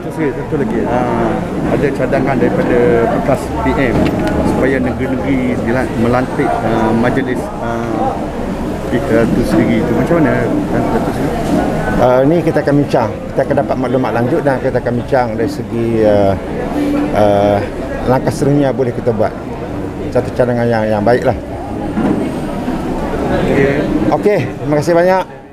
satu lagi. Ada cadangan daripada bekas PM supaya negeri-negeri melantik majlis itu sendiri. Itu macam mana Datuk Seri? Ini kita akan bincang. Kita akan dapat maklumat lanjut dan kita akan bincang dari segi langkah seterusnya boleh kita buat. Satu cadangan yang baiklah. Okey, terima kasih banyak.